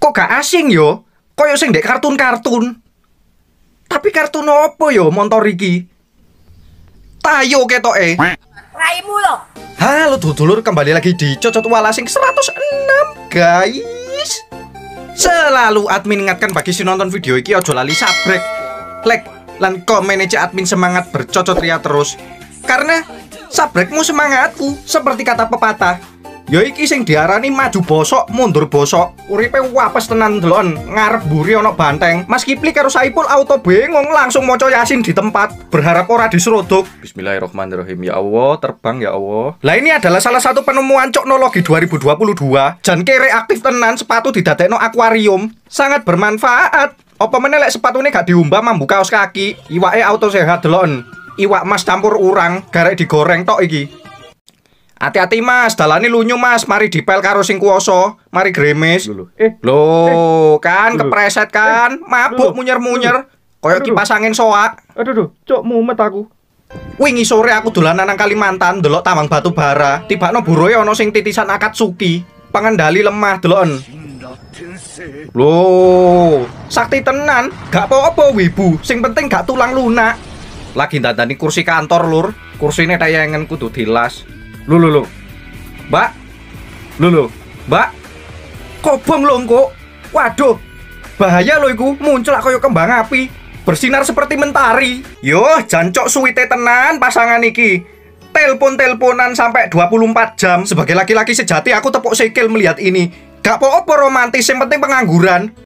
Kok gak asing yo? Koyo sing ndek kartun-kartun. Tapi kartun opo yo montor iki? Tayo ketoke. Raimu lo. Halo dulur, kembali lagi di Cocot Walasing 106, guys. Selalu admin ingatkan bagi si nonton video iki ojo lali sabrek, like, lan komen aja admin semangat bercocot ria terus. Karena sabrekmu semangatku, seperti kata pepatah. Ya iki sing diarani maju bosok, mundur bosok. Uripe wapes tenan delon, ngarep buri ono banteng. Mas Kipli karo Saipul auto bengong langsung maca Yasin di tempat, berharap ora diseruduk. Bismillahirrahmanirrahim. Ya Allah, terbang ya Allah. Lah ini adalah salah satu penemuan Coknologi 2022. Jan kere aktif tenan sepatu didadekno akuarium. Sangat bermanfaat. Apa meneh lek sepatune gak diumbah mambu kaos kaki, iwake auto sehat delon. Iwak mas campur urang, garek digoreng tok iki. Hati-hati mas, dalane lunyu mas, mari dipel karo sing kuwasa, mari gremes. Loh, kan kepreset kan, mabuk munyer-munyer, koyo kipas angin soak. Aduh, cok mumet aku. Wingi sore aku dolanan nang Kalimantan, delok tambang batu bara, tibakno buroe ana sing titisan Akatsuki, pengendali lemah deloken. Loh, sakti tenan, gak apa-apa wibu, sing penting gak tulang lunak. Lagi dandani kursi kantor lur, kursine tayangan kudu dilas. Lu Mbak. Mbak. Kobong lho engko. Waduh. Bahaya lho iku, muncul koyo kembang api, bersinar seperti mentari. Yo, jancok suwite tenan pasangan iki. Telepon-teleponan sampai 24 jam. Sebagai laki-laki sejati aku tepuk sikil melihat ini. Gak apa-apa romantis, yang penting pengangguran.